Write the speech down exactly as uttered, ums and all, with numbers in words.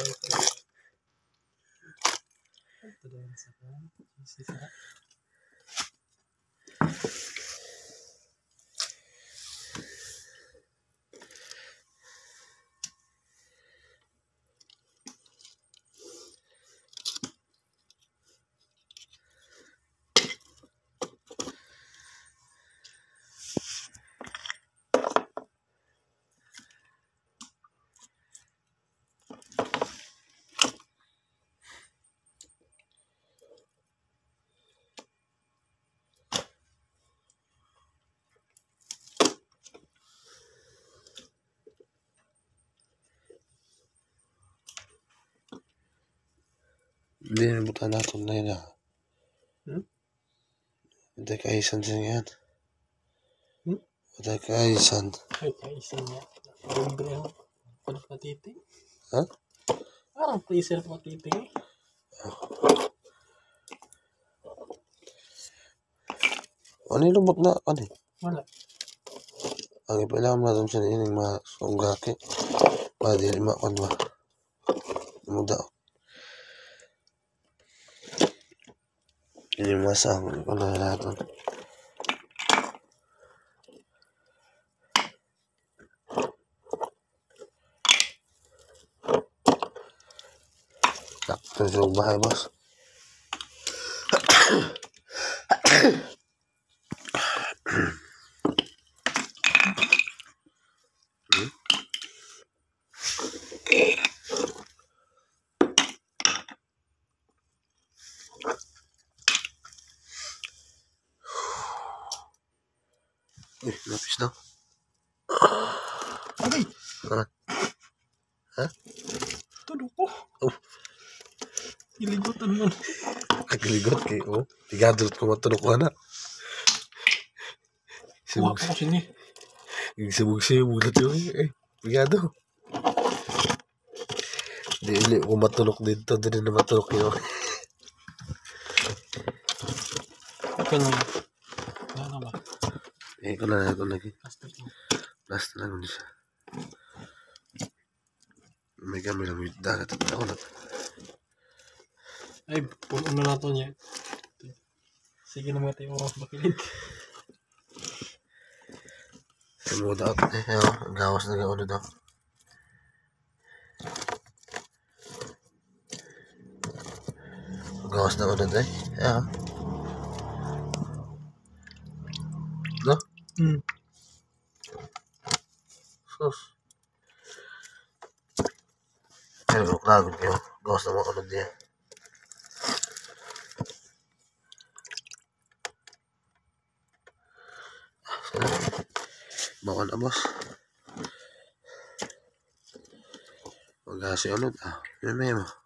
Hindi nabutan natin na yun ah. Hmm? Hindi kaisan siya yan. Hmm? Hindi kaisan. Ay, kaisan niya. Libre ang pagkatiting. Ha? Parang freezer pagkatiting eh. Ano yung lubot na? Ano eh? Wala. Ang ipilang natin siya na ining mga sunggaki. Pwede lima kan ba? Muda. Ini masang ko na natin. Sakto sa bahay, boss. Eh, lapis na. Ay! Ha? Ha? Tulog ko. Oh. Iligotan mo. Nagligot kay oh. Tigadot ko matulog ko na. Kuha ko kasi ni. Sibug-sibug na ito eh. Pigado. Di ulit ko matulog dito. Di na matulog yun. Ito lang. Ano ba? Eh, ko na ako lagi. Plastic mo. Plastic lang mo siya. May gamit lang yung dagat at ako na. Ay, puno na nato niya. Sige na mga tayo oras bakilid. Samuda ako eh. Ang gawas na gano'n daw. Ang gawas na gano'n eh. Yeah. No? Hmm. Sus. Pero kagod niyo. Gawas na mga gano'n niya. Bawal na boss. Mag-asi ulit ah. Yun may mo.